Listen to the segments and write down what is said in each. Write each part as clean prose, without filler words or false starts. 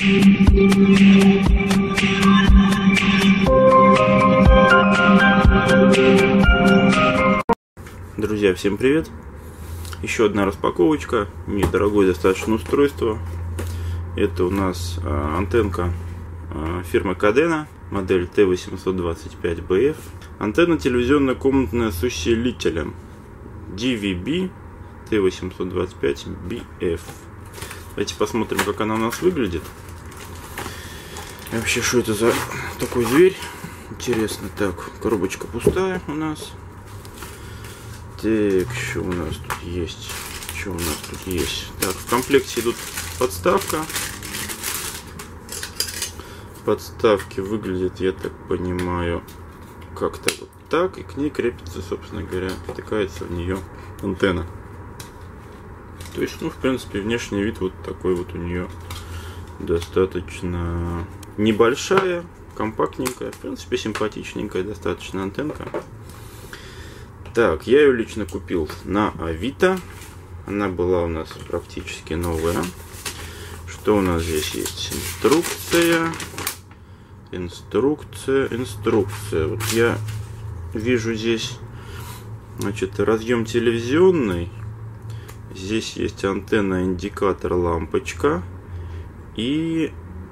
Друзья, всем привет! Еще одна распаковочка, недорогое достаточно устройство. Это у нас антенка фирмы Cadena, модель T825BF. Антенна телевизионная комнатная с усилителем DVB T825BF. Давайте посмотрим, как она у нас выглядит. И вообще, что это за такой зверь? Интересно. Так, коробочка пустая у нас. Так, что у нас тут есть? Что у нас тут есть? Так, в комплекте идут подставка. Подставки выглядят, я так понимаю, как-то вот так. И к ней крепится, собственно говоря, втыкается в нее антенна. То есть, ну, в принципе, внешний вид вот такой вот у нее достаточно небольшая, компактненькая, в принципе, симпатичненькая достаточно антенка. Так, я ее лично купил на Авито. Она была у нас практически новая. Что у нас здесь есть? Инструкция. Вот я вижу здесь, значит, разъем телевизионный. Здесь есть антенна, индикатор, лампочка. И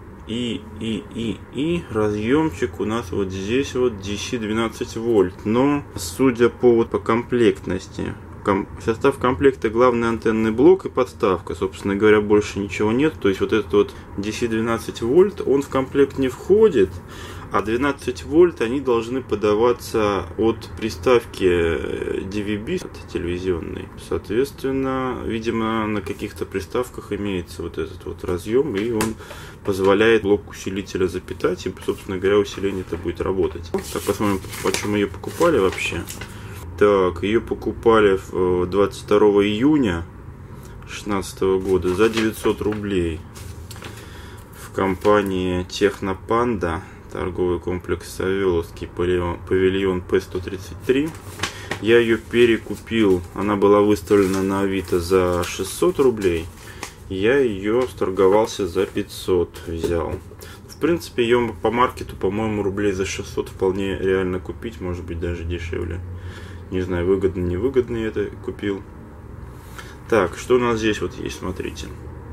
разъемчик у нас вот здесь вот DC 12 вольт. Но судя по комплектности, состав комплекта главный антенный блок и подставка, собственно говоря, больше ничего нет. То есть вот этот вот DC 12 вольт, он в комплект не входит, а 12 вольт они должны подаваться от приставки DVB телевизионной. Соответственно, видимо, на каких-то приставках имеется вот этот вот разъем, и он позволяет блок усилителя запитать, и, собственно говоря, усиление это будет работать. Так, посмотрим, почему ее покупали вообще. Так, ее покупали 22 июня 2016 года за 900 рублей в компании Технопанда, торговый комплекс Савеловский, павильон П-133. Я ее перекупил, она была выставлена на Авито за 600 рублей. Я ее сторговался за 500, взял. В принципе, ее по маркету, по-моему, рублей за 600 вполне реально купить, может быть, даже дешевле. Не знаю, выгодно, невыгодно я это купил. Так, что у нас здесь вот есть, смотрите.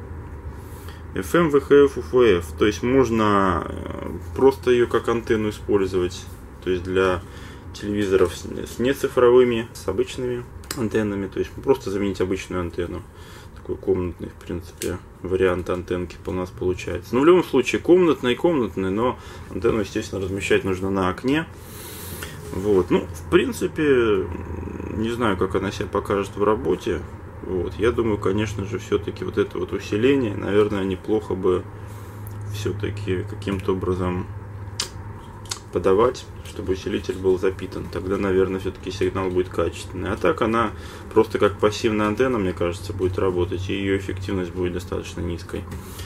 FM, VHF, UHF. То есть можно просто ее как антенну использовать. То есть для телевизоров с нецифровыми, с обычными антеннами. То есть просто заменить обычную антенну. Такой комнатный, в принципе, вариант антенки у нас получается. Но в любом случае комнатный, но антенну, естественно, размещать нужно на окне. Вот, ну, в принципе, не знаю, как она себя покажет в работе. Вот, я думаю, конечно же, все-таки вот это вот усиление, наверное, неплохо бы все-таки каким-то образом подавать, чтобы усилитель был запитан. Тогда, наверное, все-таки сигнал будет качественный. А так она просто как пассивная антенна, мне кажется, будет работать, и ее эффективность будет достаточно низкой.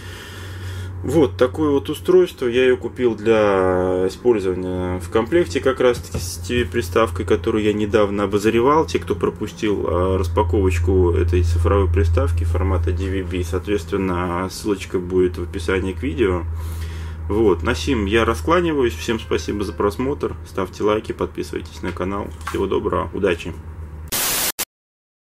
Вот такое вот устройство. Я ее купил для использования в комплекте как раз с TV-приставкой, которую я недавно обозревал. Те, кто пропустил распаковочку этой цифровой приставки формата DVB, соответственно, ссылочка будет в описании к видео. Вот, на сим я раскланиваюсь. Всем спасибо за просмотр. Ставьте лайки, подписывайтесь на канал. Всего доброго, удачи!